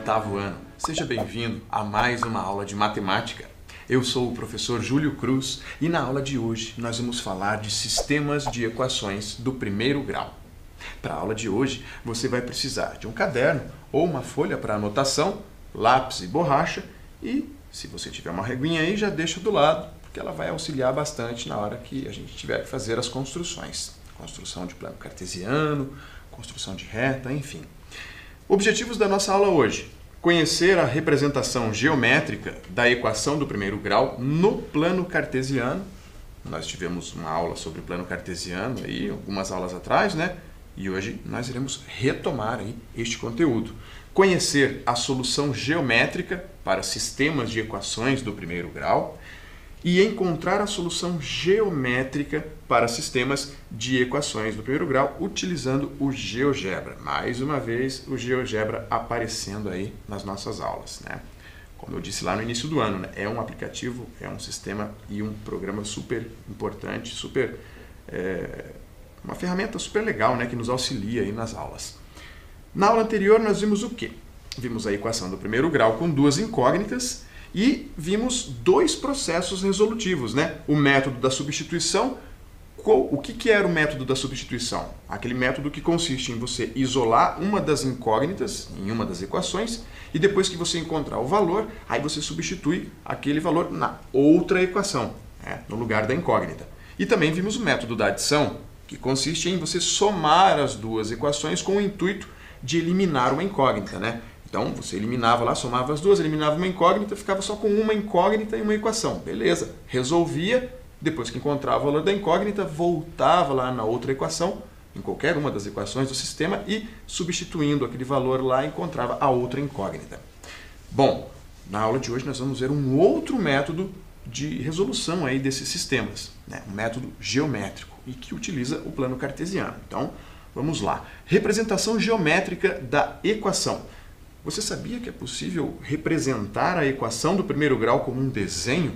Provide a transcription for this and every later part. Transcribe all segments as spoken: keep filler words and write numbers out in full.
oitavo ano. Seja bem-vindo a mais uma aula de matemática. Eu sou o professor Júlio Cruz e na aula de hoje nós vamos falar de sistemas de equações do primeiro grau. Para a aula de hoje, você vai precisar de um caderno ou uma folha para anotação, lápis e borracha e, se você tiver uma reguinha aí, já deixa do lado, porque ela vai auxiliar bastante na hora que a gente tiver que fazer as construções. Construção de plano cartesiano, construção de reta, enfim. Objetivos da nossa aula hoje: conhecer a representação geométrica da equação do primeiro grau no plano cartesiano. Nós tivemos uma aula sobre plano cartesiano aí, algumas aulas atrás, né? E hoje nós iremos retomar aí este conteúdo. Conhecer a solução geométrica para sistemas de equações do primeiro grau e encontrar a solução geométrica para sistemas de equações do primeiro grau utilizando o GeoGebra. Mais uma vez, o GeoGebra aparecendo aí nas nossas aulas, né? Como eu disse lá no início do ano, né? É um aplicativo, é um sistema e um programa super importante, super, é, uma ferramenta super legal, né? Que nos auxilia aí nas aulas. Na aula anterior nós vimos o quê? Vimos a equação do primeiro grau com duas incógnitas e vimos dois processos resolutivos, né? O método da substituição. Qual, o que, que era o método da substituição? Aquele método que consiste em você isolar uma das incógnitas em uma das equações e depois que você encontrar o valor, aí você substitui aquele valor na outra equação, né? No lugar da incógnita. E também vimos o método da adição, que consiste em você somar as duas equações com o intuito de eliminar uma incógnita, né? Então, você eliminava lá, somava as duas, eliminava uma incógnita, ficava só com uma incógnita e uma equação. Beleza, resolvia, depois que encontrava o valor da incógnita, voltava lá na outra equação, em qualquer uma das equações do sistema, e substituindo aquele valor lá, encontrava a outra incógnita. Bom, na aula de hoje nós vamos ver um outro método de resolução aí desses sistemas, né? Um método geométrico, e que utiliza o plano cartesiano. Então, vamos lá. Representação geométrica da equação. Você sabia que é possível representar a equação do primeiro grau como um desenho?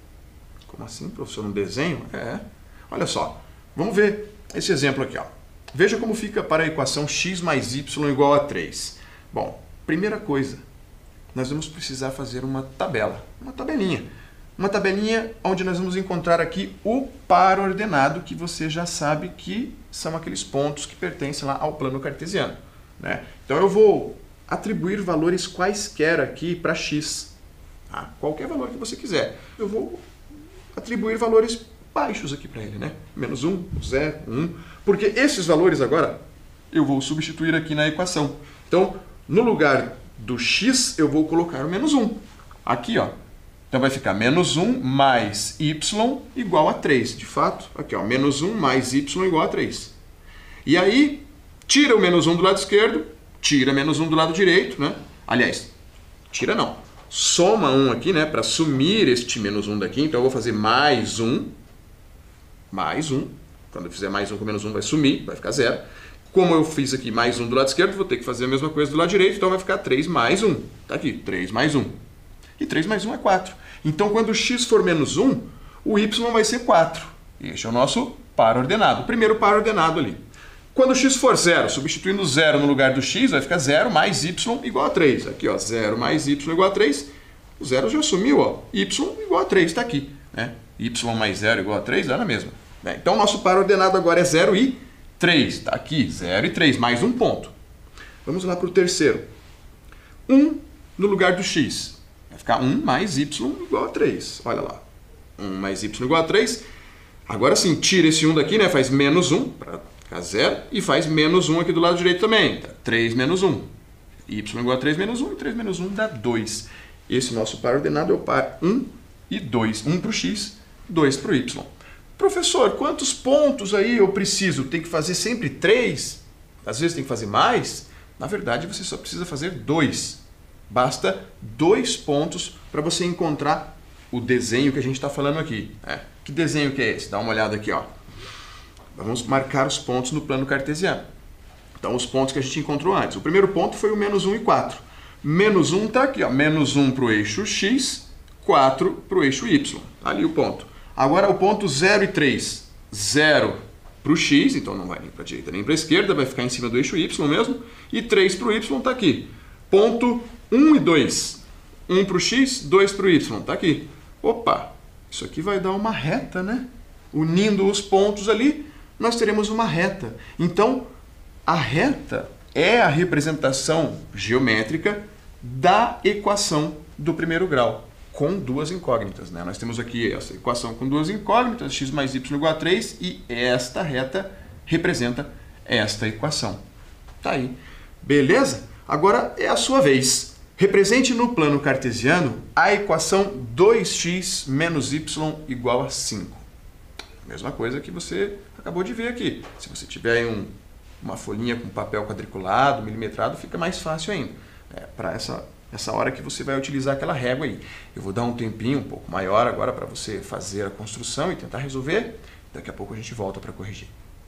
Como assim, professor, um desenho? É. Olha só, vamos ver esse exemplo aqui, ó. Veja como fica para a equação x mais y igual a três. Bom, primeira coisa, nós vamos precisar fazer uma tabela, uma tabelinha. Uma tabelinha onde nós vamos encontrar aqui o par ordenado, que você já sabe que são aqueles pontos que pertencem lá ao plano cartesiano, né? Então eu vou atribuir valores quaisquer aqui para x, tá? Qualquer valor que você quiser. Eu vou atribuir valores baixos aqui para ele, né? Menos um, zero, um, porque esses valores agora eu vou substituir aqui na equação. Então, no lugar do x, eu vou colocar o menos um. Aqui, ó. Então vai ficar menos um mais y igual a três. De fato, aqui, ó, menos um mais y igual a três. E aí, tira o menos um do lado esquerdo, tira menos um do lado direito, né? Aliás, tira não. Soma um aqui, né? Para sumir este menos um daqui. Então eu vou fazer mais um. Mais um. Quando eu fizer mais um com menos um vai sumir, vai ficar zero. Como eu fiz aqui mais um do lado esquerdo, vou ter que fazer a mesma coisa do lado direito. Então vai ficar três mais um. Tá aqui, três mais um. E três mais um é quatro. Então quando x for menos um, o y vai ser quatro. Este é o nosso par ordenado. O primeiro par ordenado ali. Quando x for zero, substituindo zero no lugar do x, vai ficar zero mais y igual a três. Aqui, ó, zero mais y igual a três. O zero já sumiu, ó. Y igual a três, está aqui, né? Y mais zero igual a três, dá na mesma. Então, nosso par ordenado agora é zero e três. Está aqui, zero e três, mais um ponto. Vamos lá para o terceiro. um no lugar do x. Vai ficar um mais y igual a três. Olha lá. um mais y igual a três. Agora sim, tira esse um daqui, né? Faz menos um para ficar zero. E faz menos um aqui do lado direito também. Tá? três menos um. Y igual a três menos um. E três menos um dá dois. Esse nosso par ordenado é o par um e dois. um para o x, dois para o y. Professor, quantos pontos aí eu preciso? Tem que fazer sempre três? Às vezes tem que fazer mais? Na verdade, você só precisa fazer dois. Basta dois pontos para você encontrar o desenho que a gente está falando aqui. É. Que desenho que é esse? Dá uma olhada aqui, ó. Vamos marcar os pontos no plano cartesiano. Então, os pontos que a gente encontrou antes. O primeiro ponto foi o menos um e quatro. Menos um está aqui, ó. Menos um para o eixo x, quatro para o eixo y. Ali o ponto. Agora o ponto zero e três. zero para o x, então não vai nem para a direita nem para a esquerda, vai ficar em cima do eixo y mesmo. E três para o y está aqui. Ponto um e dois. um para o x, dois para o y. Tá aqui. Opa, isso aqui vai dar uma reta, né? Unindo os pontos ali, nós teremos uma reta. Então, a reta é a representação geométrica da equação do primeiro grau, com duas incógnitas, né? Nós temos aqui essa equação com duas incógnitas, x mais y igual a três, e esta reta representa esta equação. Tá aí. Beleza? Agora é a sua vez. Represente no plano cartesiano a equação dois x menos y igual a cinco. Mesma coisa que você acabou de ver aqui. Se você tiver aí um, uma folhinha com papel quadriculado, milimetrado, fica mais fácil ainda. É, para essa, essa hora que você vai utilizar aquela régua aí. Eu vou dar um tempinho um pouco maior agora para você fazer a construção e tentar resolver. Daqui a pouco a gente volta para corrigir.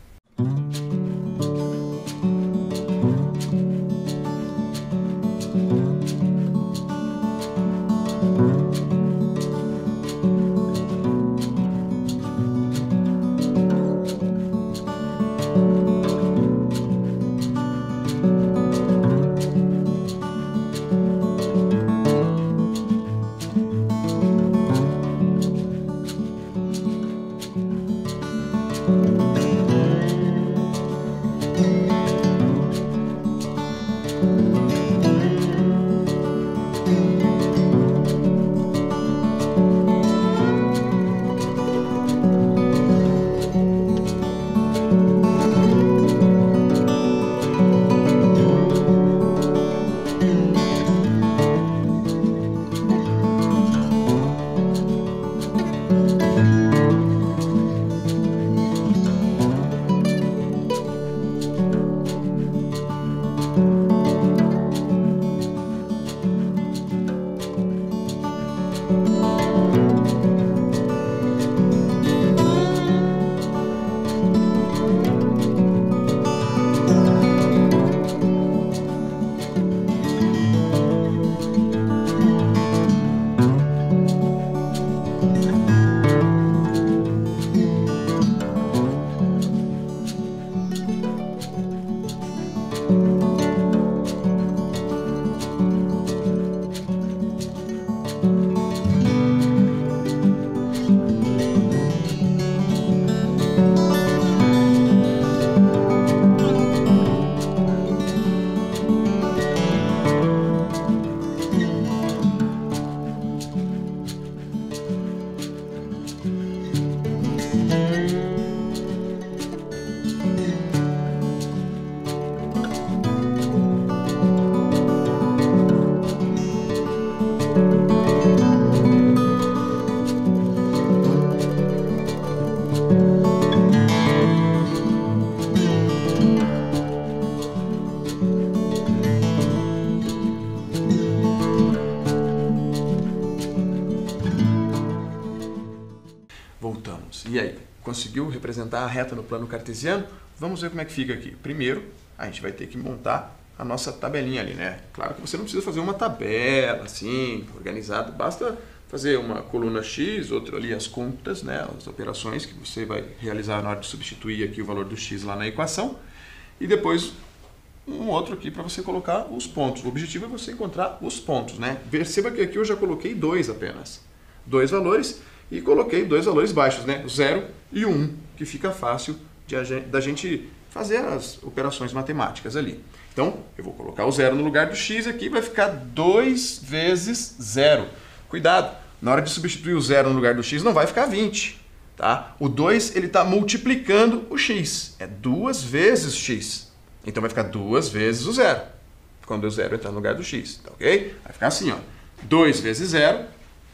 Voltamos. E aí, conseguiu representar a reta no plano cartesiano? Vamos ver como é que fica aqui. Primeiro, a gente vai ter que montar a nossa tabelinha ali, né? Claro que você não precisa fazer uma tabela assim, organizada, basta fazer uma coluna X, outra ali as contas, né? As operações que você vai realizar na hora de substituir aqui o valor do X lá na equação, e depois um outro aqui para você colocar os pontos. O objetivo é você encontrar os pontos, né? Perceba que aqui eu já coloquei dois apenas. Dois valores. E coloquei dois valores baixos, né? zero e um, que fica fácil de a gente, da gente fazer as operações matemáticas ali. Então, eu vou colocar o zero no lugar do x aqui, vai ficar dois vezes zero. Cuidado, na hora de substituir o zero no lugar do x, não vai ficar vinte. Tá? O dois está multiplicando o x, é duas vezes x. Então, vai ficar duas vezes o zero, quando o zero entrar no lugar do x. Tá, ok? Vai ficar assim, ó, dois vezes zero,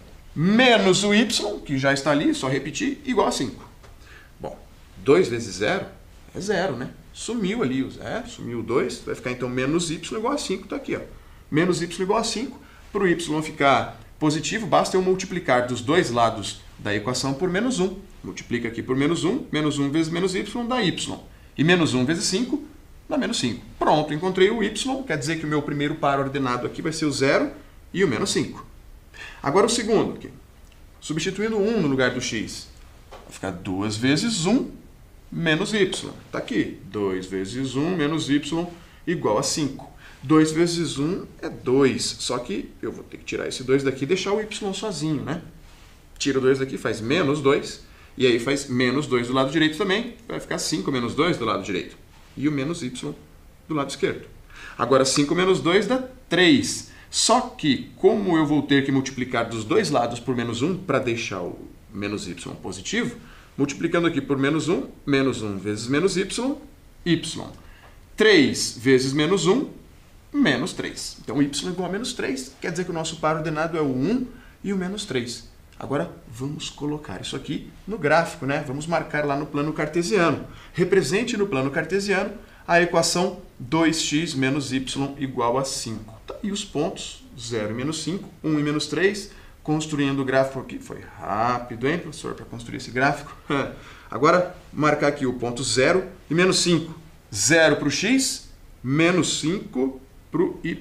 menos o y, que já está ali, só repetir, igual a cinco. Bom, dois vezes zero é zero, né? Sumiu ali o zero, sumiu o dois, vai ficar então menos y igual a cinco, está aqui, ó. Menos y igual a cinco, para o y ficar positivo, basta eu multiplicar dos dois lados da equação por menos um. Multiplica aqui por menos um, menos um vezes menos y dá y. E menos um vezes cinco dá menos cinco. Pronto, encontrei o y, quer dizer que o meu primeiro par ordenado aqui vai ser o zero e o menos cinco. Agora o segundo aqui, substituindo um no lugar do x, vai ficar duas vezes um menos y. Está aqui, dois vezes um menos y igual a cinco. dois vezes um é dois, só que eu vou ter que tirar esse dois daqui e deixar o y sozinho, né? Tira o dois daqui, faz menos dois, e aí faz menos dois do lado direito também, vai ficar cinco menos dois do lado direito, e o menos y do lado esquerdo. Agora, cinco menos dois dá três, só que como eu vou ter que multiplicar dos dois lados por menos um para deixar o menos y positivo, multiplicando aqui por menos um, menos um vezes menos y, y. três vezes menos um, menos três. Então, y igual a menos três, quer dizer que o nosso par ordenado é o um e o menos três. Agora, vamos colocar isso aqui no gráfico, né? Vamos marcar lá no plano cartesiano. Represente no plano cartesiano a equação dois x menos y igual a cinco. Tá aí os pontos, zero e menos cinco, um e menos três. Construindo o gráfico aqui. Foi rápido, hein, professor, para construir esse gráfico. Agora, marcar aqui o ponto zero e menos cinco. zero para o x, menos cinco para o y.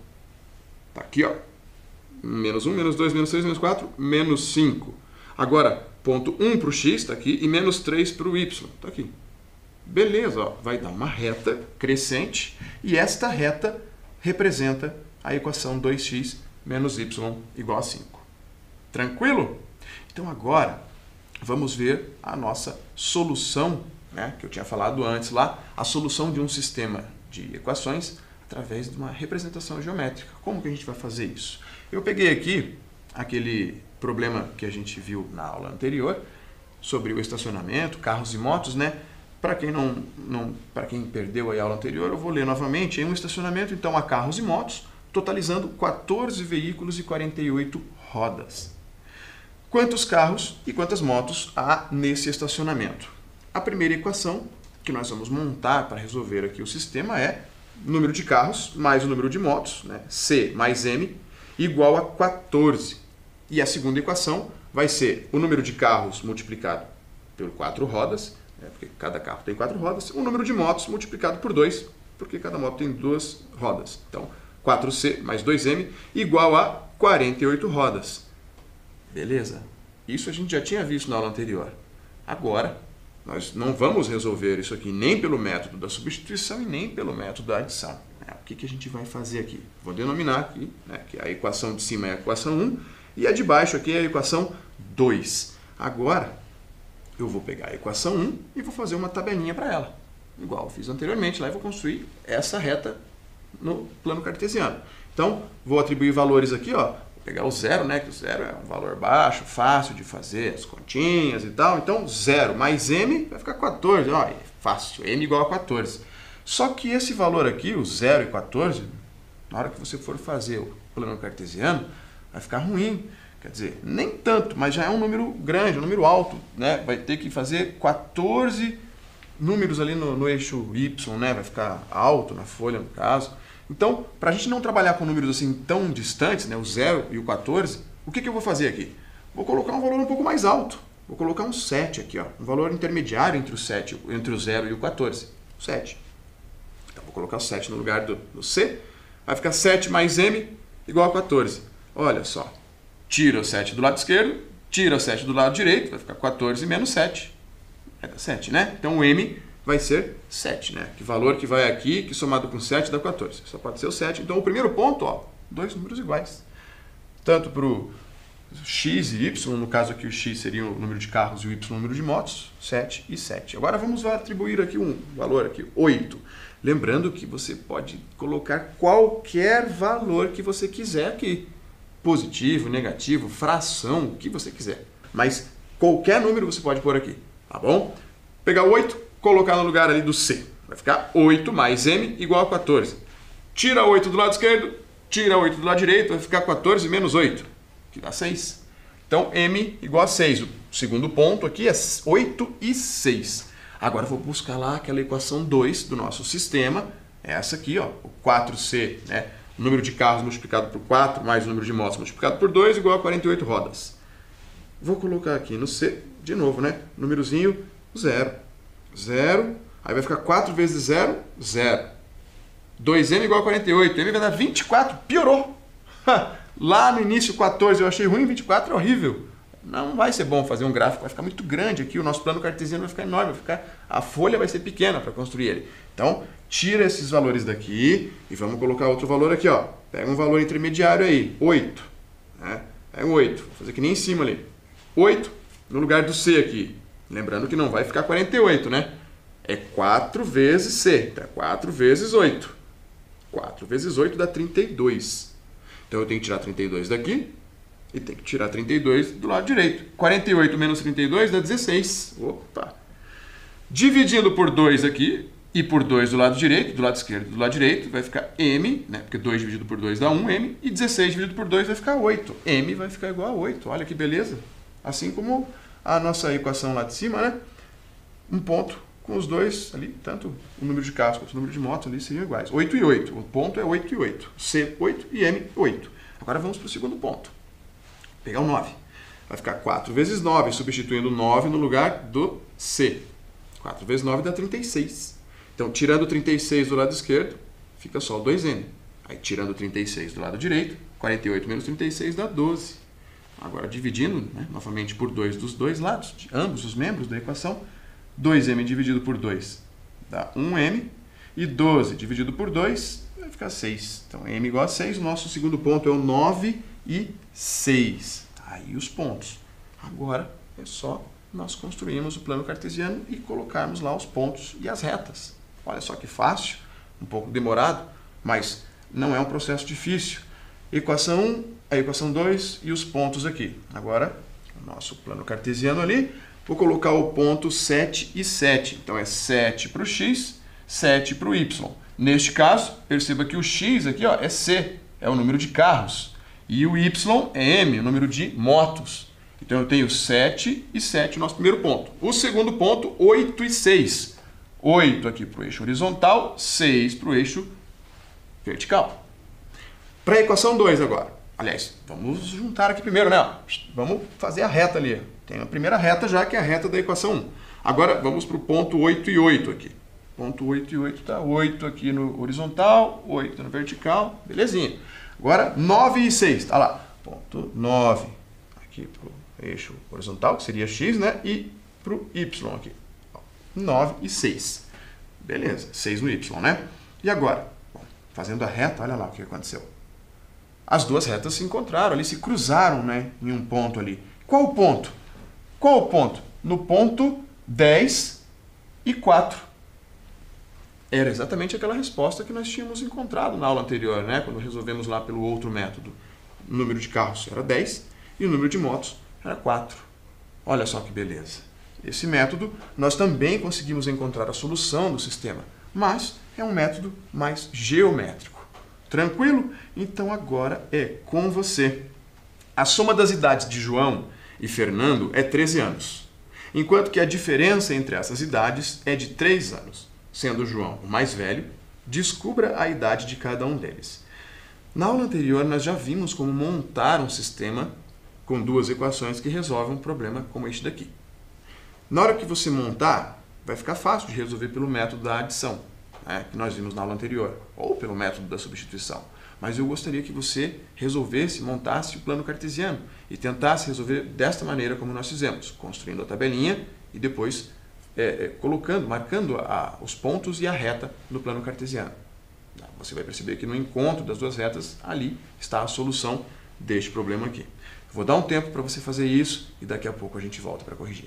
Tá aqui, ó. Menos um, menos dois, menos três, menos quatro, menos cinco. Agora, ponto um para o x, está aqui, e menos três para o y. Está aqui. Beleza, ó, vai dar uma reta crescente, e esta reta representa a equação dois x menos y igual a cinco. Tranquilo? Então, agora, vamos ver a nossa solução, né, que eu tinha falado antes lá, a solução de um sistema de equações através de uma representação geométrica. Como que a gente vai fazer isso? Eu peguei aqui aquele problema que a gente viu na aula anterior sobre o estacionamento, carros e motos, né? Para quem não, não, para quem perdeu a aula anterior, eu vou ler novamente. Em um estacionamento, então, há carros e motos, totalizando quatorze veículos e quarenta e oito rodas. Quantos carros e quantas motos há nesse estacionamento? A primeira equação que nós vamos montar para resolver aqui o sistema é número de carros mais o número de motos, né? C mais M, igual a quatorze. E a segunda equação vai ser o número de carros multiplicado por quatro rodas, né? Porque cada carro tem quatro rodas, o número de motos multiplicado por dois, porque cada moto tem duas rodas. Então, quatro C mais dois M igual a quarenta e oito rodas. Beleza? Isso a gente já tinha visto na aula anterior. Agora, nós não vamos resolver isso aqui nem pelo método da substituição e nem pelo método da adição. O que que a gente vai fazer aqui? Vou denominar aqui, né, que a equação de cima é a equação um e a de baixo aqui é a equação dois. Agora, eu vou pegar a equação um e vou fazer uma tabelinha para ela. Igual eu fiz anteriormente, lá eu vou construir essa reta no plano cartesiano. Então, vou atribuir valores aqui, ó. Vou pegar o zero, né, que o zero é um valor baixo, fácil de fazer as continhas e tal. Então, zero mais m vai ficar quatorze. Ó, é fácil, m igual a quatorze. Só que esse valor aqui, o zero e quatorze, na hora que você for fazer o plano cartesiano, vai ficar ruim. Quer dizer, nem tanto, mas já é um número grande, um número alto, né? Vai ter que fazer quatorze números ali no, no eixo Y, né? Vai ficar alto na folha, no caso. Então, para a gente não trabalhar com números assim tão distantes, né? O zero e o quatorze, o que que eu vou fazer aqui? Vou colocar um valor um pouco mais alto. Vou colocar um sete aqui, ó. Um valor intermediário entre o sete, entre o zero e o quatorze. sete. Então, vou colocar o sete no lugar do, do C. Vai ficar sete mais M igual a quatorze. Olha só. Tira o sete do lado esquerdo, tira o sete do lado direito, vai ficar quatorze menos sete. Vai dar sete, né? Então, o M vai ser sete, né? Que valor que vai aqui, que somado com sete dá quatorze. Só pode ser o sete. Então, o primeiro ponto, ó, dois números iguais. Tanto para o x e y, no caso aqui o x seria o número de carros e o y o número de motos, sete e sete. Agora, vamos atribuir aqui um valor aqui, oito. Lembrando que você pode colocar qualquer valor que você quiser aqui. Positivo, negativo, fração, o que você quiser. Mas qualquer número você pode pôr aqui, tá bom? Pegar o oito, colocar no lugar ali do C. Vai ficar oito mais M igual a quatorze. Tira oito do lado esquerdo, tira oito do lado direito, vai ficar quatorze menos oito, que dá seis. Então, M igual a seis. O segundo ponto aqui é oito e seis. Agora, eu vou buscar lá aquela equação dois do nosso sistema. Essa aqui, ó, o quatro C, né? O número de carros multiplicado por quatro, mais o número de motos multiplicado por dois, igual a quarenta e oito rodas. Vou colocar aqui no C, de novo, né? Númerozinho zero. zero. Aí vai ficar quatro vezes zero, zero. dois M igual a quarenta e oito. M vai dar vinte e quatro. Piorou. Lá no início, quatorze eu achei ruim, vinte e quatro é horrível. não vai ser bom fazer um gráfico, vai ficar muito grande aqui, o nosso plano cartesiano vai ficar enorme, vai ficar, a folha vai ser pequena para construir ele. Então, tira esses valores daqui e vamos colocar outro valor aqui, ó. Pega um valor intermediário aí, oito. Né? É oito, vou fazer que nem em cima ali. oito no lugar do C aqui. Lembrando que não vai ficar quarenta e oito, né? É quatro vezes C, então é quatro vezes oito. quatro vezes oito dá trinta e dois. Então eu tenho que tirar trinta e dois daqui e tenho que tirar trinta e dois do lado direito. quarenta e oito menos trinta e dois dá dezesseis. Opa! Dividindo por dois aqui e por dois do lado direito, do lado esquerdo e do lado direito, vai ficar M, né? Porque dois dividido por dois dá um M, e dezesseis dividido por dois vai ficar oito. M vai ficar igual a oito. Olha que beleza! Assim como a nossa equação lá de cima, né? Um ponto com os dois ali, tanto o número de carros quanto o número de motos ali seriam iguais. oito e oito. O ponto é oito e oito. C, oito e M, oito. Agora vamos para o segundo ponto. Vou pegar o nove. Vai ficar quatro vezes nove, substituindo nove no lugar do C. quatro vezes nove dá trinta e seis. Então, tirando trinta e seis do lado esquerdo, fica só o dois M. Aí, tirando trinta e seis do lado direito, quarenta e oito menos trinta e seis dá doze. Agora, dividindo, né, novamente por dois dos dois lados, de ambos os membros da equação, dois M dividido por dois dá um M, e doze dividido por dois vai ficar seis. Então, M igual a seis, o nosso segundo ponto é o nove e seis. Aí os pontos. Agora, é só nós construirmos o plano cartesiano e colocarmos lá os pontos e as retas. Olha só que fácil, um pouco demorado, mas não é um processo difícil. Equação um, a equação dois e os pontos aqui. Agora, o nosso plano cartesiano ali, vou colocar o ponto sete e sete. Então, é sete para o x, sete para o y. Neste caso, perceba que o x aqui ó, é C, é o número de carros. E o y é M, o número de motos. Então, eu tenho sete e sete, o nosso primeiro ponto. O segundo ponto, oito e seis. oito aqui para o eixo horizontal, seis para o eixo vertical. Para a equação dois agora. Aliás, vamos juntar aqui primeiro, né? Vamos fazer a reta ali. Tem a primeira reta já, que é a reta da equação um. Agora, vamos para o ponto oito e oito aqui. Ponto oito e oito está oito aqui no horizontal, oito no vertical. Belezinha. Agora, nove e seis. Está lá. Ponto nove aqui para o eixo horizontal, que seria x, né? E para o y aqui. nove e seis. Beleza, seis no y, né? E agora, bom, fazendo a reta, olha lá o que aconteceu. As duas retas se encontraram ali, se cruzaram, né, em um ponto ali. Qual o ponto? Qual o ponto? No ponto dez e quatro. Era exatamente aquela resposta que nós tínhamos encontrado na aula anterior, né? Quando resolvemos lá pelo outro método. O número de carros era dez e o número de motos era quatro. Olha só que beleza. Esse método, nós também conseguimos encontrar a solução do sistema, mas é um método mais geométrico. Tranquilo? Então agora é com você. A soma das idades de João e Fernando é treze anos, enquanto que a diferença entre essas idades é de três anos. Sendo João o mais velho, descubra a idade de cada um deles. Na aula anterior, nós já vimos como montar um sistema com duas equações que resolvem um problema como este daqui. Na hora que você montar, vai ficar fácil de resolver pelo método da adição, né, que nós vimos na aula anterior, ou pelo método da substituição. Mas eu gostaria que você resolvesse, montasse o plano cartesiano e tentasse resolver desta maneira como nós fizemos, construindo a tabelinha e depois é, é, colocando, marcando a, os pontos e a reta no plano cartesiano. Você vai perceber que no encontro das duas retas, ali está a solução deste problema aqui. Vou dar um tempo para você fazer isso e daqui a pouco a gente volta para corrigir.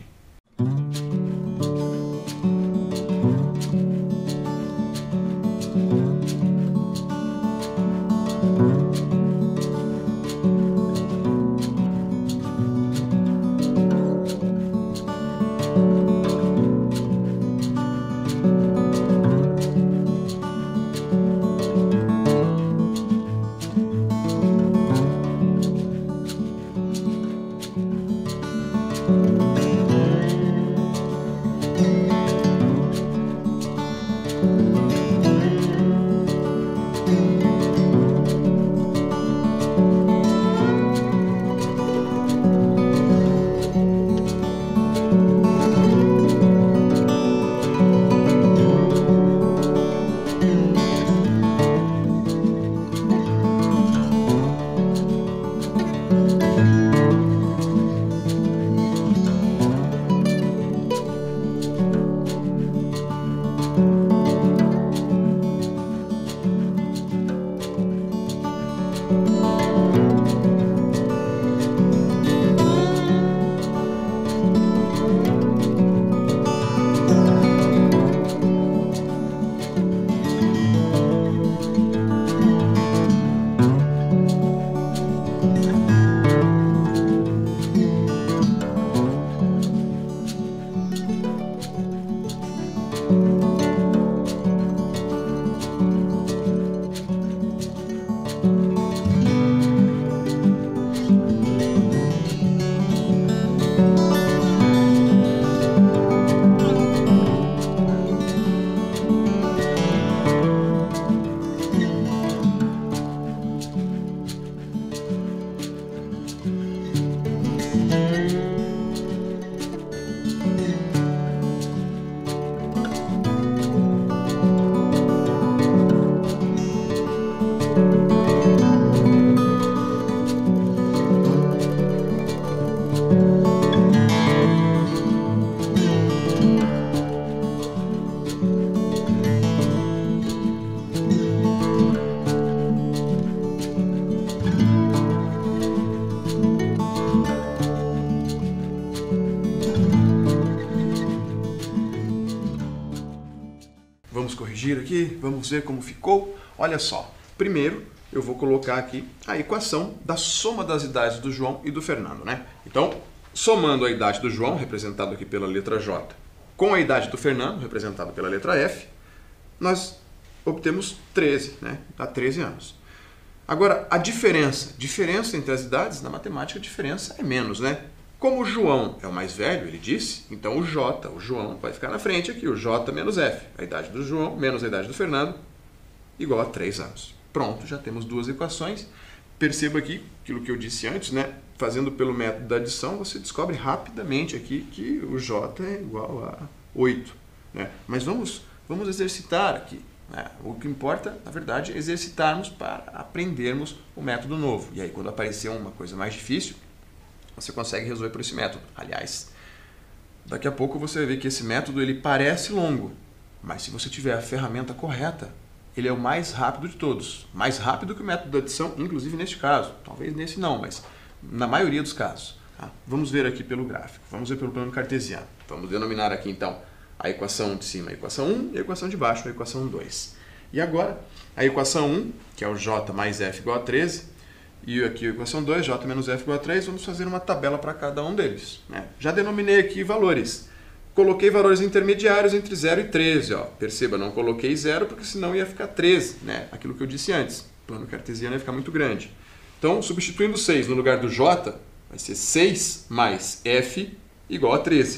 Vamos corrigir aqui, vamos ver como ficou. Olha só, primeiro eu vou colocar aqui a equação da soma das idades do João e do Fernando, né? Então, somando a idade do João, representado aqui pela letra J, com a idade do Fernando, representado pela letra F, nós obtemos treze, né? Dá treze anos. Agora, a diferença, diferença entre as idades, na matemática a diferença é menos, né? Como o João é o mais velho, ele disse, então o J, o João, vai ficar na frente aqui, o J menos F, a idade do João menos a idade do Fernando, igual a três anos. Pronto, já temos duas equações. Perceba aqui, aquilo que eu disse antes, né? Fazendo pelo método da adição, você descobre rapidamente aqui que o J é igual a oito, né? Mas vamos, vamos exercitar aqui, né? O que importa, na verdade, é exercitarmos para aprendermos o método novo. E aí, quando aparecer uma coisa mais difícil, você consegue resolver por esse método. Aliás, daqui a pouco você vai ver que esse método ele parece longo, mas se você tiver a ferramenta correta, ele é o mais rápido de todos. Mais rápido que o método da adição, inclusive neste caso. Talvez nesse não, mas na maioria dos casos. Tá? Vamos ver aqui pelo gráfico. Vamos ver pelo plano cartesiano. Vamos denominar aqui, então, a equação de cima, a equação um, e a equação de baixo, a equação dois. E agora, a equação um, que é o J mais F igual a treze, e aqui a equação dois, J menos F igual a três, vamos fazer uma tabela para cada um deles, né? Já denominei aqui valores. Coloquei valores intermediários entre zero e treze. Ó. Perceba, não coloquei zero porque senão ia ficar treze, né? Aquilo que eu disse antes. O plano cartesiano ia ficar muito grande. Então, substituindo seis no lugar do J, vai ser seis mais F igual a treze.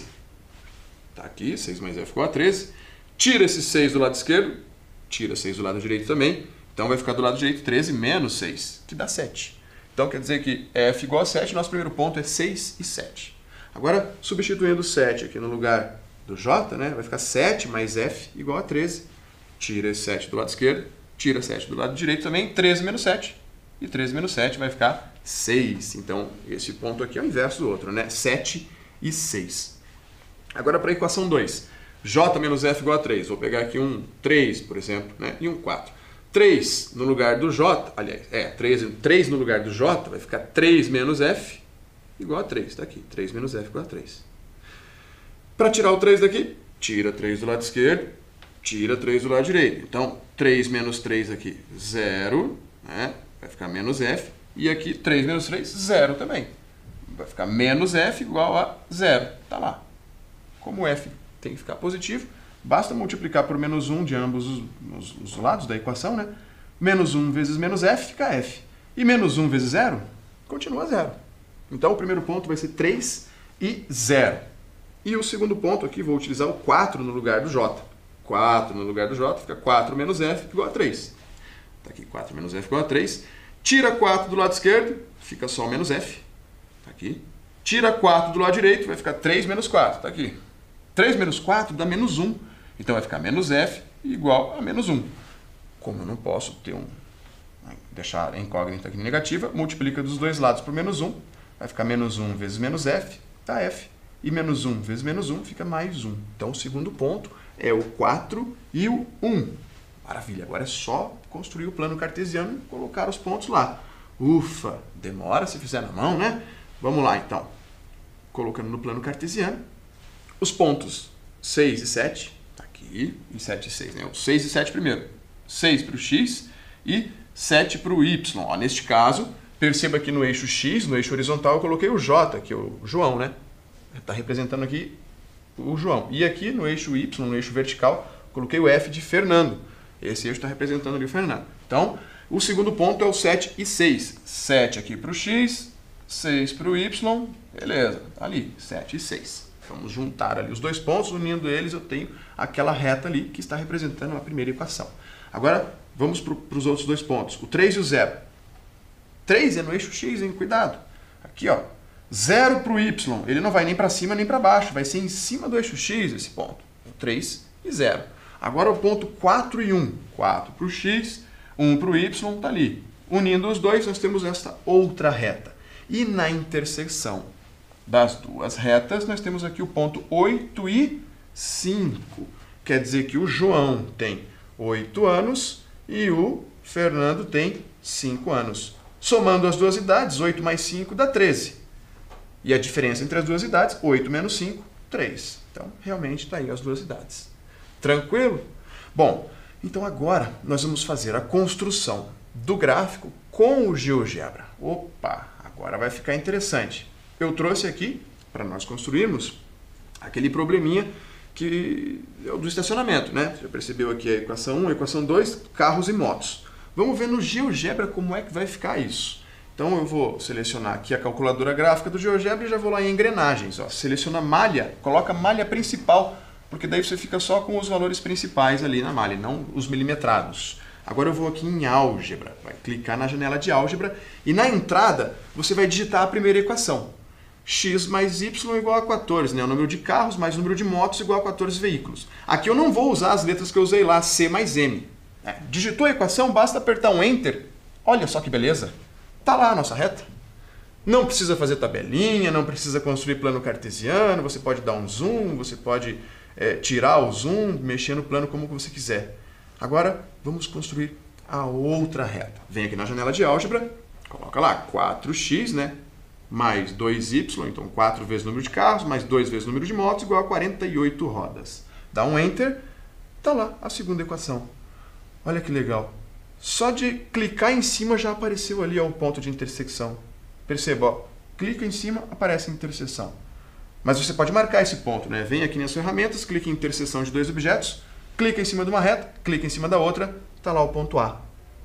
Tá aqui, seis mais F igual a treze. Tira esse seis do lado esquerdo, tira seis do lado direito também. Então, vai ficar do lado direito treze menos seis, que dá sete. Então, quer dizer que F igual a sete, nosso primeiro ponto é seis e sete. Agora, substituindo sete aqui no lugar do J, né, vai ficar sete mais F igual a treze. Tira esse sete do lado esquerdo, tira sete do lado direito também, treze menos sete. E treze menos sete vai ficar seis. Então, esse ponto aqui é o inverso do outro, né? sete e seis. Agora, para a equação dois. J menos F igual a três. Vou pegar aqui um três, por exemplo, né, e um quatro. três no lugar do J, aliás, é, três, três no lugar do J vai ficar três menos F igual a três. Está aqui, três menos F igual a três. Para tirar o três daqui, tira três do lado esquerdo, tira três do lado direito. Então, três menos três aqui, zero, né? Vai ficar menos F. E aqui, três menos três, zero também. Vai ficar menos F igual a zero. Está lá. Como F tem que ficar positivo, basta multiplicar por menos um de ambos os, os, os lados da equação, né? Menos um vezes menos F fica F. E menos um vezes zero continua zero. Então, o primeiro ponto vai ser três e zero. E o segundo ponto aqui, vou utilizar o quatro no lugar do J. quatro no lugar do J fica quatro menos F igual a três. Está aqui, quatro menos F igual a três. Tira quatro do lado esquerdo, fica só menos F. Está aqui. Tira quatro do lado direito, vai ficar três menos quatro. Está aqui. três menos quatro dá menos um. Então, vai ficar menos F igual a menos um. Como eu não posso ter um, deixar a incógnita aqui negativa, multiplica dos dois lados por menos um. Vai ficar menos um vezes menos F, dá F. E menos um vezes menos um fica mais um. Então, o segundo ponto é o quatro e o um. Maravilha, agora é só construir o plano cartesiano e colocar os pontos lá. Ufa, demora se fizer na mão, né? Vamos lá, então. Colocando no plano cartesiano, os pontos seis e sete, tá aqui, e sete e seis, né? O seis e sete primeiro. seis para o x e sete para o y. Ó, neste caso, perceba que no eixo x, no eixo horizontal, eu coloquei o J, que é o João, né? Está representando aqui o João. E aqui no eixo y, no eixo vertical, coloquei o F de Fernando. Esse eixo está representando ali o Fernando. Então, o segundo ponto é o sete e seis. sete aqui para o x, seis para o y. Beleza, ali, sete e seis. Vamos juntar ali os dois pontos, unindo eles eu tenho aquela reta ali que está representando a primeira equação. Agora, vamos para os outros dois pontos. O três e o zero. três é no eixo x, hein? Cuidado. Aqui, ó. zero para o y. Ele não vai nem para cima nem para baixo. Vai ser em cima do eixo x esse ponto. três e zero. Agora o ponto quatro e um. quatro para o x, um para o y, está ali. Unindo os dois, nós temos esta outra reta. E na interseção das duas retas, nós temos aqui o ponto oito e cinco. Quer dizer que o João tem oito anos e o Fernando tem cinco anos. Somando as duas idades, oito mais cinco dá treze. E a diferença entre as duas idades, oito menos cinco, três. Então, realmente está aí as duas idades. Tranquilo? Bom, então agora nós vamos fazer a construção do gráfico com o GeoGebra. Opa, agora vai ficar interessante. Eu trouxe aqui, para nós construirmos, aquele probleminha que é o do estacionamento, né? Você já percebeu aqui a equação um, a equação dois, carros e motos. Vamos ver no GeoGebra como é que vai ficar isso. Então eu vou selecionar aqui a calculadora gráfica do GeoGebra e já vou lá em engrenagens. Ó. Seleciona malha, coloca malha principal, porque daí você fica só com os valores principais ali na malha, não os milimetrados. Agora eu vou aqui em álgebra, vai clicar na janela de álgebra e na entrada você vai digitar a primeira equação. X mais Y igual a quatorze, né? O número de carros mais o número de motos igual a quatorze veículos. Aqui eu não vou usar as letras que eu usei lá, C mais M. É, digitou a equação, basta apertar um Enter. Olha só que beleza. Está lá a nossa reta. Não precisa fazer tabelinha, não precisa construir plano cartesiano, você pode dar um zoom, você pode é, tirar o zoom, mexer no plano como você quiser. Agora, vamos construir a outra reta. Vem aqui na janela de álgebra, coloca lá quatro x, né? Mais dois y, então quatro vezes o número de carros, mais dois vezes o número de motos, igual a quarenta e oito rodas. Dá um Enter, está lá a segunda equação. Olha que legal. Só de clicar em cima já apareceu ali ó, o ponto de intersecção. Perceba, ó, clica em cima, aparece a interseção. Mas você pode marcar esse ponto, né? Vem aqui nas ferramentas, clica em interseção de dois objetos, clica em cima de uma reta, clica em cima da outra, está lá o ponto A.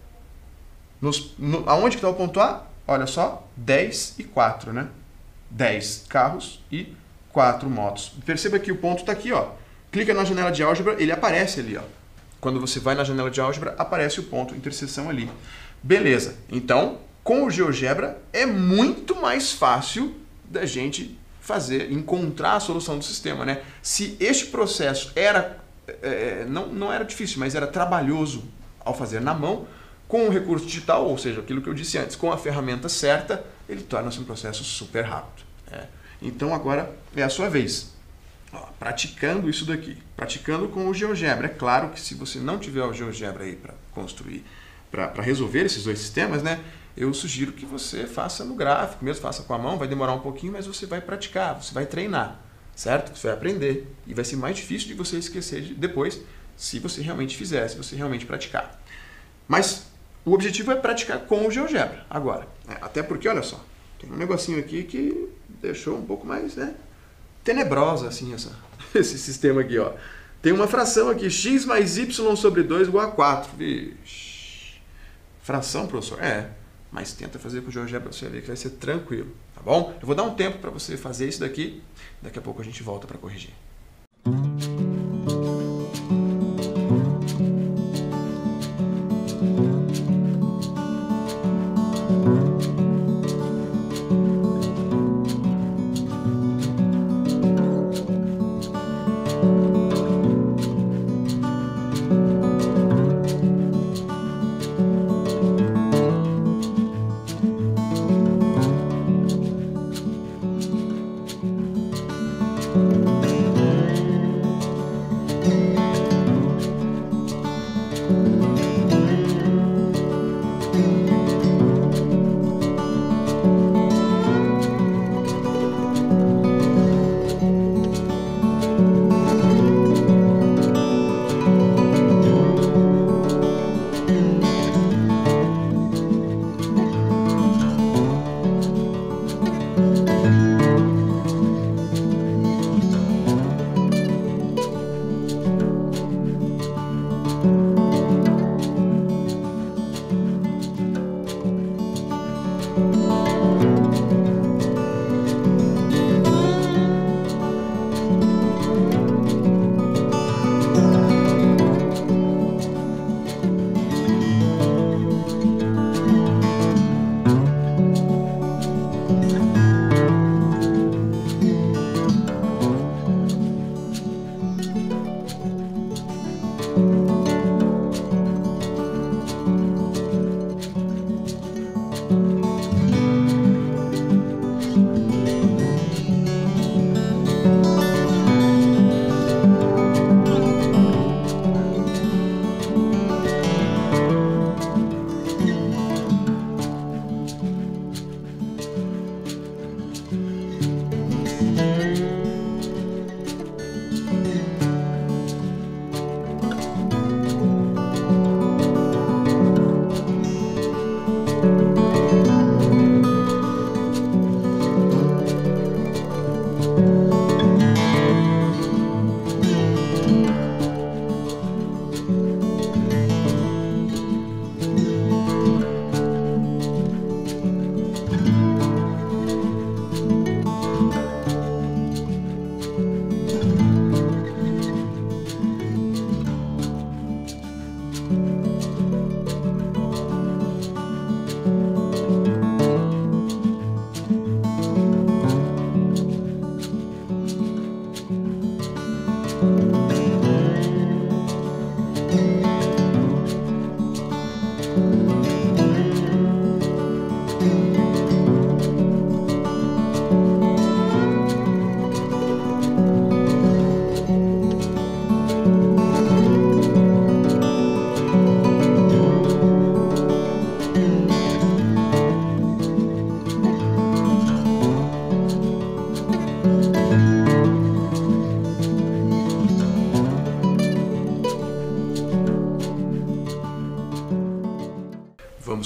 Nos, no, aonde que está o ponto A? Olha só, dez e quatro, né? dez carros e quatro motos. Perceba que o ponto está aqui, ó. Clica na janela de álgebra, ele aparece ali, ó. Quando você vai na janela de álgebra, aparece o ponto interseção ali. Beleza. Então, com o GeoGebra é muito mais fácil da gente fazer, encontrar a solução do sistema, né? Se este processo era, é, não, não era difícil, mas era trabalhoso ao fazer na mão, com o recurso digital, ou seja, aquilo que eu disse antes, com a ferramenta certa, ele torna-se um processo super rápido. Né? Então, agora é a sua vez. Ó, praticando isso daqui, praticando com o GeoGebra. É claro que se você não tiver o GeoGebra aí para construir, para resolver esses dois sistemas, né, eu sugiro que você faça no gráfico, mesmo faça com a mão, vai demorar um pouquinho, mas você vai praticar, você vai treinar, certo? Você vai aprender e vai ser mais difícil de você esquecer depois se você realmente fizer, se você realmente praticar. Mas o objetivo é praticar com o GeoGebra agora. Até porque, olha só, tem um negocinho aqui que deixou um pouco mais, né, tenebrosa assim essa, esse sistema aqui, ó. Tem uma fração aqui, x mais y sobre dois igual a quatro. Vixe. Fração, professor? É, mas tenta fazer com o GeoGebra para você ver que vai ser tranquilo, tá bom? Eu vou dar um tempo para você fazer isso daqui, daqui a pouco a gente volta para corrigir.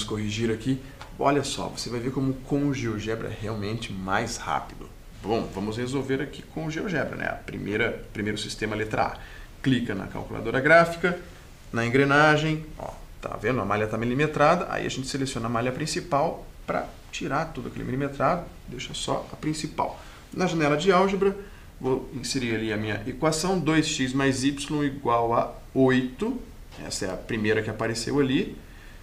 corrigir aqui. Olha só, você vai ver como com o GeoGebra é realmente mais rápido. Bom, vamos resolver aqui com o GeoGebra, né? A primeira, primeiro sistema, letra A. Clica na calculadora gráfica, na engrenagem, ó, tá vendo? A malha está milimetrada, aí a gente seleciona a malha principal para tirar tudo aquele milimetrado, deixa só a principal. Na janela de álgebra, vou inserir ali a minha equação, dois x mais y igual a oito. Essa é a primeira que apareceu ali.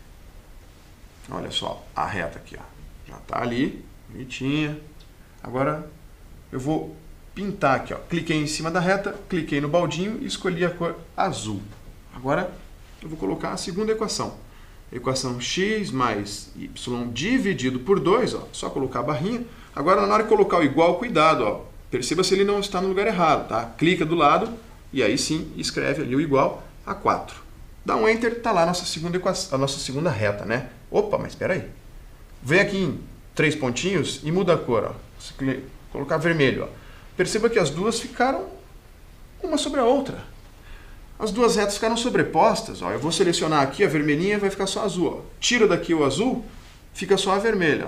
Olha só, a reta aqui, ó, já está ali, bonitinha. Agora eu vou pintar aqui, ó. Cliquei em cima da reta, cliquei no baldinho e escolhi a cor azul. Agora eu vou colocar a segunda equação. Equação x mais y dividido por dois, ó, só colocar a barrinha. Agora na hora de colocar o igual, cuidado, ó, perceba se ele não está no lugar errado, tá? Clica do lado e aí sim escreve ali o igual a quatro. Dá um Enter, está lá a nossa segunda equação, a nossa segunda reta, né? Opa, mas espera aí. Vem aqui em três pontinhos e muda a cor, ó. Se colocar vermelho, ó. Perceba que as duas ficaram uma sobre a outra. As duas retas ficaram sobrepostas, ó. Eu vou selecionar aqui a vermelhinha, vai ficar só azul, ó. Tira daqui o azul, fica só a vermelha, ó.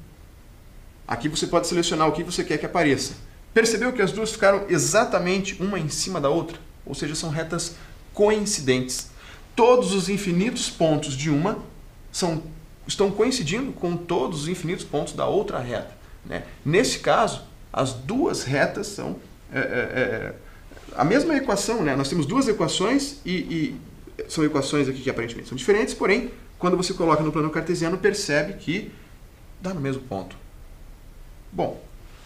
Aqui você pode selecionar o que você quer que apareça. Percebeu que as duas ficaram exatamente uma em cima da outra? Ou seja, são retas coincidentes. Todos os infinitos pontos de uma são, estão coincidindo com todos os infinitos pontos da outra reta, né? Nesse caso, as duas retas são é, é, é, a mesma equação, né? Nós temos duas equações e, e são equações aqui que aparentemente são diferentes, porém, quando você coloca no plano cartesiano, percebe que dá no mesmo ponto. Bom,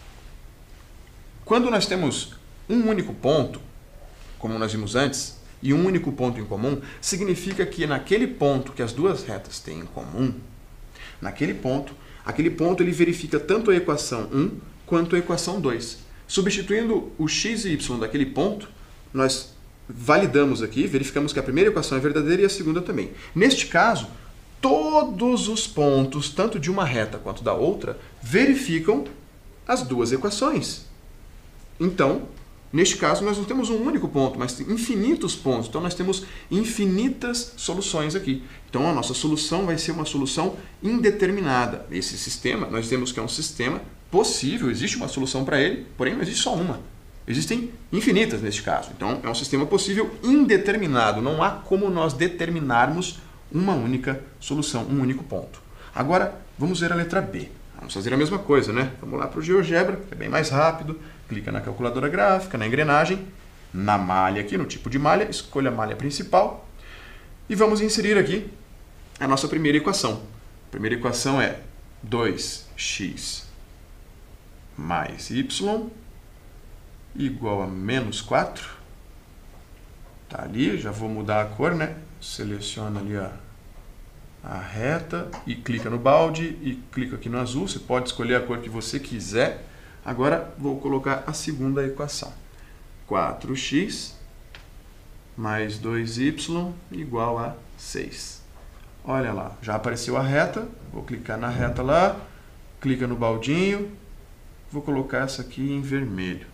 quando nós temos um único ponto, como nós vimos antes, e um único ponto em comum, significa que naquele ponto que as duas retas têm em comum, naquele ponto, aquele ponto ele verifica tanto a equação um quanto a equação dois. Substituindo o x e y daquele ponto, nós validamos aqui, verificamos que a primeira equação é verdadeira e a segunda também. Neste caso, todos os pontos, tanto de uma reta quanto da outra, verificam as duas equações. Então, neste caso, nós não temos um único ponto, mas infinitos pontos. Então, nós temos infinitas soluções aqui. Então, a nossa solução vai ser uma solução indeterminada. Esse sistema, nós temos que é um sistema possível, existe uma solução para ele, porém não existe só uma. Existem infinitas neste caso. Então, é um sistema possível indeterminado. Não há como nós determinarmos uma única solução, um único ponto. Agora, vamos ver a letra B. Vamos fazer a mesma coisa, né? Vamos lá para o GeoGebra, que é bem mais rápido. Clica na calculadora gráfica, na engrenagem, na malha aqui, no tipo de malha, escolha a malha principal. E vamos inserir aqui a nossa primeira equação. A primeira equação é dois x mais y igual a menos quatro. Tá ali, já vou mudar a cor, né? Seleciona ali a, a reta e clica no balde e clica aqui no azul. Você pode escolher a cor que você quiser. Agora vou colocar a segunda equação. quatro x mais dois y igual a seis. Olha lá, já apareceu a reta. Vou clicar na reta lá, clica no baldinho. Vou colocar essa aqui em vermelho.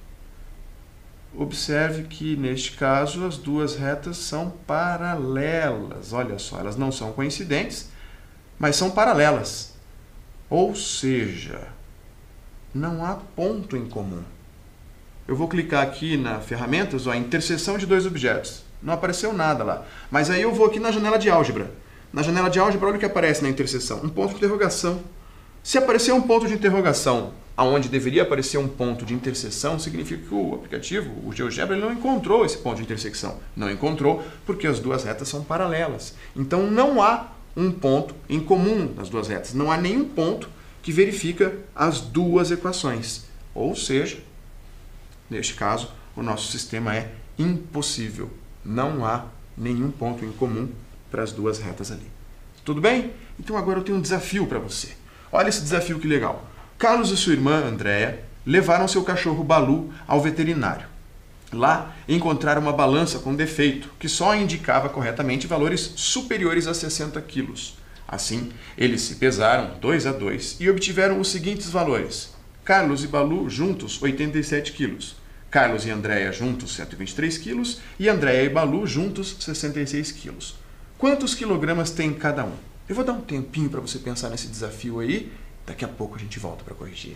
Observe que, neste caso, as duas retas são paralelas. Olha só, elas não são coincidentes, mas são paralelas. Ou seja, não há ponto em comum. Eu vou clicar aqui na ferramentas, ó, interseção de dois objetos. Não apareceu nada lá. Mas aí eu vou aqui na janela de álgebra. Na janela de álgebra, olha o que aparece na interseção. Um ponto de interrogação. Se aparecer um ponto de interrogação onde deveria aparecer um ponto de interseção, significa que o aplicativo, o GeoGebra, ele não encontrou esse ponto de intersecção. Não encontrou porque as duas retas são paralelas. Então, não há um ponto em comum nas duas retas. Não há nenhum ponto que verifica as duas equações. Ou seja, neste caso, o nosso sistema é impossível. Não há nenhum ponto em comum para as duas retas ali. Tudo bem? Então agora eu tenho um desafio para você. Olha esse desafio que legal. Carlos e sua irmã, Andréia, levaram seu cachorro Balu ao veterinário. Lá, encontraram uma balança com defeito, que só indicava corretamente valores superiores a sessenta quilos. Assim, eles se pesaram dois a dois e obtiveram os seguintes valores. Carlos e Balu juntos, oitenta e sete quilos. Carlos e Andréia juntos, cento e vinte e três quilos. E Andréia e Balu juntos, sessenta e seis quilos. Quantos quilogramas tem cada um? Eu vou dar um tempinho para você pensar nesse desafio aí, daqui a pouco a gente volta para corrigir.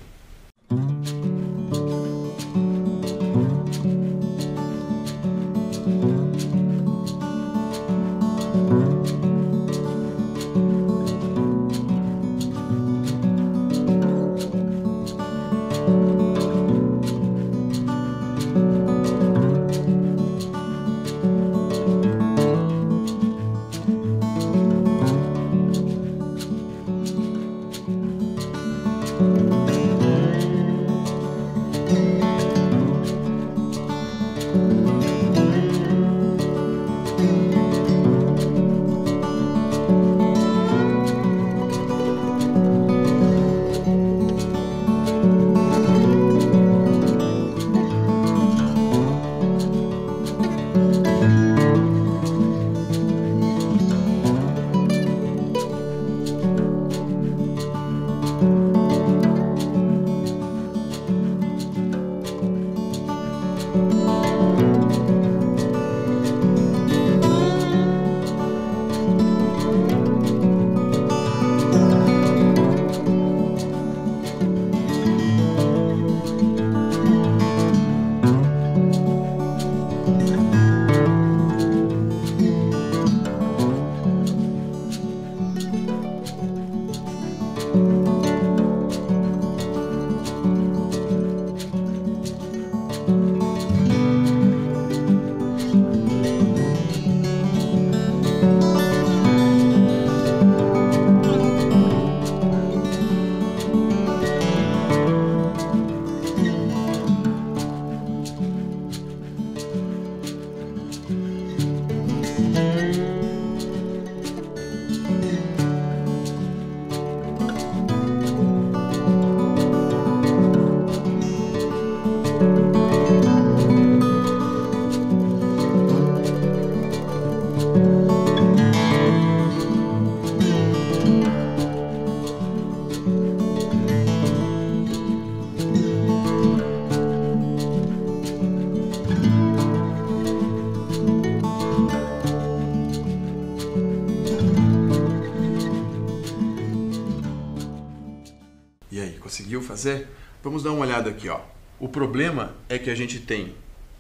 E aí, conseguiu fazer? Vamos dar uma olhada aqui, ó. O problema é que a gente tem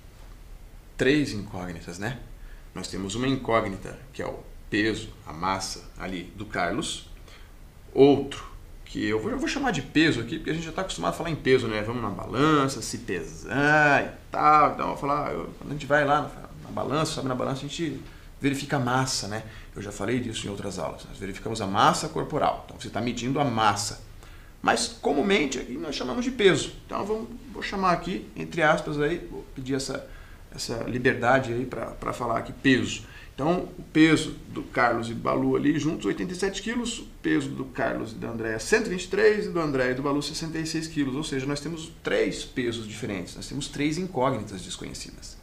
três incógnitas, né? Nós temos uma incógnita, que é o peso, a massa ali do Carlos. Outro, que eu vou, eu vou chamar de peso aqui, porque a gente já está acostumado a falar em peso, né? Vamos na balança, se pesar e tal. Então, eu vou falar, eu, quando a gente vai lá na, na balança, sobe na balança, a gente verifica a massa, né? Eu já falei disso em outras aulas. Nós verificamos a massa corporal. Então, você está medindo a massa. Mas, comumente, aqui nós chamamos de peso. Então, vamos, vou chamar aqui, entre aspas, aí, vou pedir essa, essa liberdade aí para falar aqui, peso. Então, o peso do Carlos e do Balu ali juntos, oitenta e sete quilos. O peso do Carlos e da Andréia, cento e vinte e três. E do André e do Balu, sessenta e seis quilos. Ou seja, nós temos três pesos diferentes. Nós temos três incógnitas desconhecidas.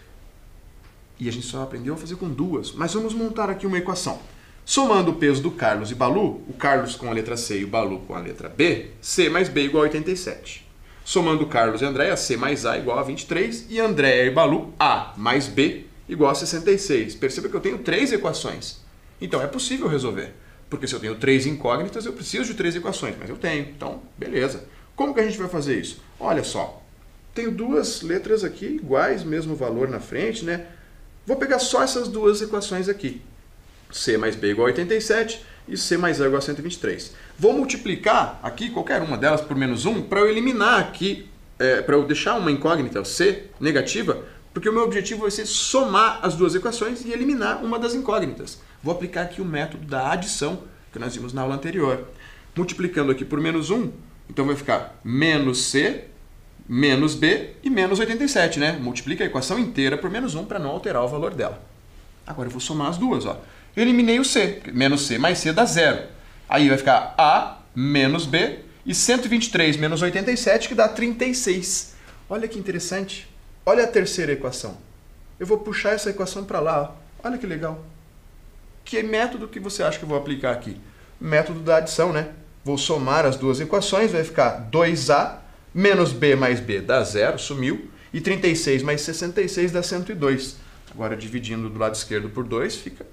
E a gente só aprendeu a fazer com duas. Mas vamos montar aqui uma equação. Somando o peso do Carlos e Balu, o Carlos com a letra C e o Balu com a letra B, C mais B igual a oitenta e sete. Somando o Carlos e a Andréia, C mais A igual a vinte e três. E Andréia e Balu, A mais B igual a sessenta e seis. Perceba que eu tenho três equações. Então é possível resolver. Porque se eu tenho três incógnitas, eu preciso de três equações. Mas eu tenho. Então, beleza. Como que a gente vai fazer isso? Olha só. Tenho duas letras aqui iguais, mesmo valor na frente, né? Vou pegar só essas duas equações aqui. C mais B igual a oitenta e sete e C mais A igual a cento e vinte e três. Vou multiplicar aqui qualquer uma delas por menos um para eu eliminar aqui, é, para eu deixar uma incógnita, C, negativa, porque o meu objetivo vai ser somar as duas equações e eliminar uma das incógnitas. Vou aplicar aqui o método da adição, que nós vimos na aula anterior. Multiplicando aqui por menos um, então vai ficar menos C, menos B e menos oitenta e sete, né? Multiplica a equação inteira por menos um para não alterar o valor dela. Agora eu vou somar as duas, ó. Eu eliminei o C, menos C mais C dá zero. Aí vai ficar A menos B e cento e vinte e três menos oitenta e sete, que dá trinta e seis. Olha que interessante. Olha a terceira equação. Eu vou puxar essa equação para lá. Ó. Olha que legal. Que método que você acha que eu vou aplicar aqui? Método da adição, né? Vou somar as duas equações, vai ficar dois A menos B mais B dá zero, sumiu. E trinta e seis mais sessenta e seis dá cento e dois. Agora, dividindo do lado esquerdo por dois, fica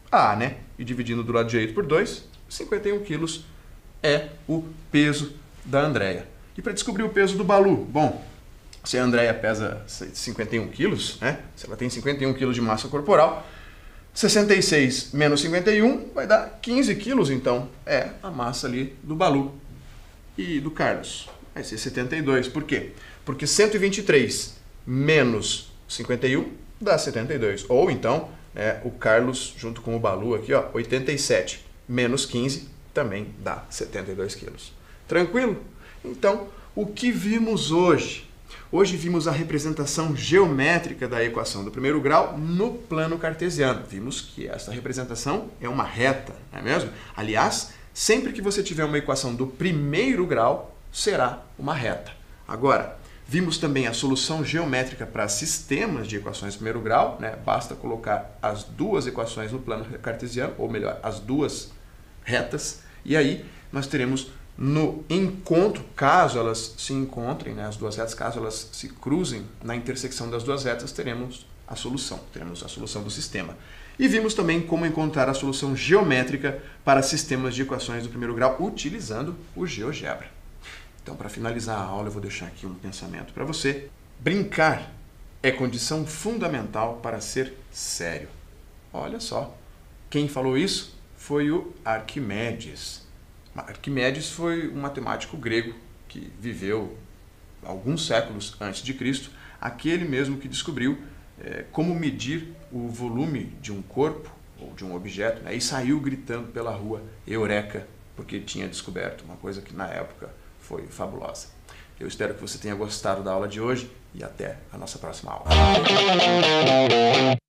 A, né? E dividindo do lado direito por dois, cinquenta e um quilos é o peso da Andrea. E para descobrir o peso do Balu? Bom, se a Andrea pesa cinquenta e um quilos, né? Se ela tem cinquenta e um quilos de massa corporal, sessenta e seis menos cinquenta e um vai dar quinze quilos, então é a massa ali do Balu. E do Carlos vai ser setenta e dois. Por quê? Porque cento e vinte e três menos cinquenta e um dá setenta e dois. Ou então, é, o Carlos junto com o Balu aqui, ó, oitenta e sete menos quinze também dá setenta e dois quilos. Tranquilo? Então, o que vimos hoje? Hoje vimos a representação geométrica da equação do primeiro grau no plano cartesiano. Vimos que essa representação é uma reta, não é mesmo? Aliás, sempre que você tiver uma equação do primeiro grau, será uma reta. Agora, vimos também a solução geométrica para sistemas de equações de primeiro grau, né? Basta colocar as duas equações no plano cartesiano, ou melhor, as duas retas, e aí nós teremos no encontro, caso elas se encontrem, né, as duas retas, caso elas se cruzem na intersecção das duas retas, teremos a solução, teremos a solução do sistema. E vimos também como encontrar a solução geométrica para sistemas de equações do primeiro grau utilizando o GeoGebra. Então, para finalizar a aula, eu vou deixar aqui um pensamento para você. Brincar é condição fundamental para ser sério. Olha só, quem falou isso foi o Arquimedes. Arquimedes foi um matemático grego que viveu alguns séculos antes de Cristo, aquele mesmo que descobriu é, como medir o volume de um corpo ou de um objeto, né, e saiu gritando pela rua, Eureka, porque tinha descoberto uma coisa que na época foi fabulosa. Eu espero que você tenha gostado da aula de hoje e até a nossa próxima aula.